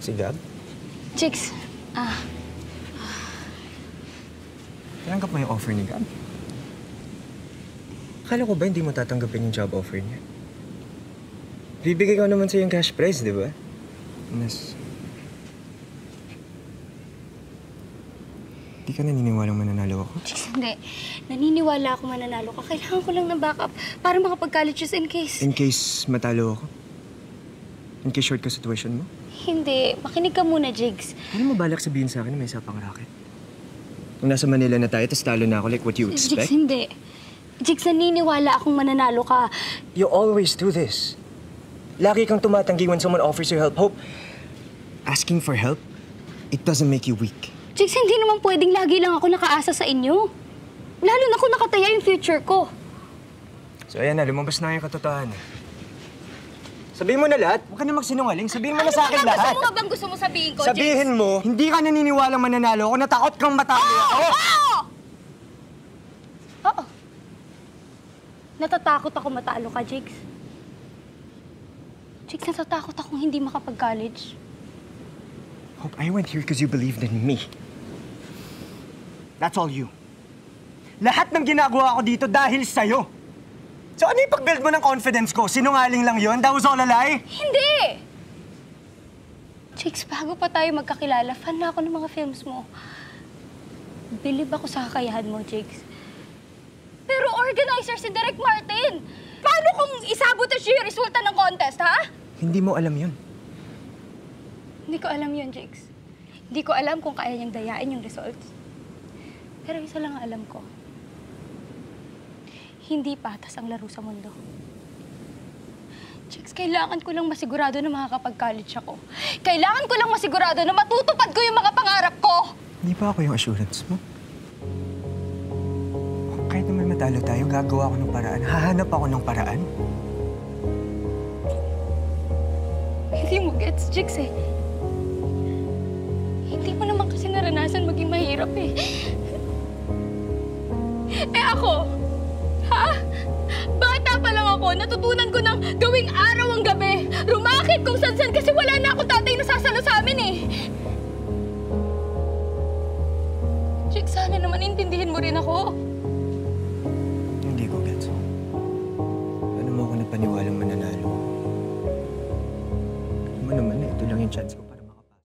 Si Gab? Jigs, Tanggap mo yung offer ni Gab? Akala ko ba hindi mo tatanggapin yung job offer niya? Bibigay ko naman sa yung cash prize, di ba? Mas... Di ka naniniwalang mananalo ako? Jigs, hindi. Naniniwala ako mananalo ka. Kailangan ko lang ng backup para makapag-college just in case. In case matalo ako? In case short ka sa tuition mo? Hindi. Makinig ka muna, Jigs. Ano mo balak sabihin sa akin na may isa pang racket? Kung nasa Manila na tayo, tapos talo na ako, like what you expect? Jigs, hindi. Jigs, naniniwala akong mananalo ka. You always do this. Lagi kang tumatanggi when someone offers you help. Hope, asking for help, it doesn't make you weak. Jigs, hindi naman pwedeng lagi lang ako nakaasa sa inyo. Lalo na kung nakataya yung future ko. So ayan na, lumabas na yung katotohanan. Sabihin mo na lahat. Huwag ka na magsinungaling. Sabihin mo na sa akin lahat. Ano bang gusto mo sabihin ko, Sabihin mo, hindi ka naniniwalang mananalo ako, natakot kang matalo ako. Oo. Natatakot ako matalo ka, Jigs. Jigs, natatakot akong hindi makapag-college. Hope, I went here because you believed in me. That's all you. Lahat ng ginagawa ko dito dahil sa'yo. So ano yung pag-build mo ng confidence ko? Sinungaling lang yun? That was all a lie? Hindi! Jigs, bago pa tayo magkakilala, fan na ako ng mga films mo. Believe ako sa kakayahan mo, Jigs. Pero organizer si Direk Martin! Paano kung isabotage yung resulta ng contest, ha? Hindi mo alam yun. Hindi ko alam yun, Jigs. Hindi ko alam kung kaya niyang dayain yung results. Pero isa lang ang alam ko. Hindi patas ang laro sa mundo. Jigs, kailangan ko lang masigurado na makakapag-college ako. Kailangan ko lang masigurado na matutupad ko yung mga pangarap ko! Hindi ba ako yung assurance mo? Kahit naman matalo tayo, gagawa ako ng paraan. Hahanap ako ng paraan. Hindi mo gets, Jigs, eh. Hindi mo naman kasi naranasan maging mahirap, eh. Eh ako, ha? Bata pa lang ako, natutunan ko ng gawing araw ang gabi. Rumakit kung san-san kasi wala na akong tatay na sasalo sa amin, eh. Jigs, sana naman intindihin mo rin ako. Hindi ko gets. Ano mo ako napaniwalang mananalo? Alam mo naman, ito lang yung chance ko pa.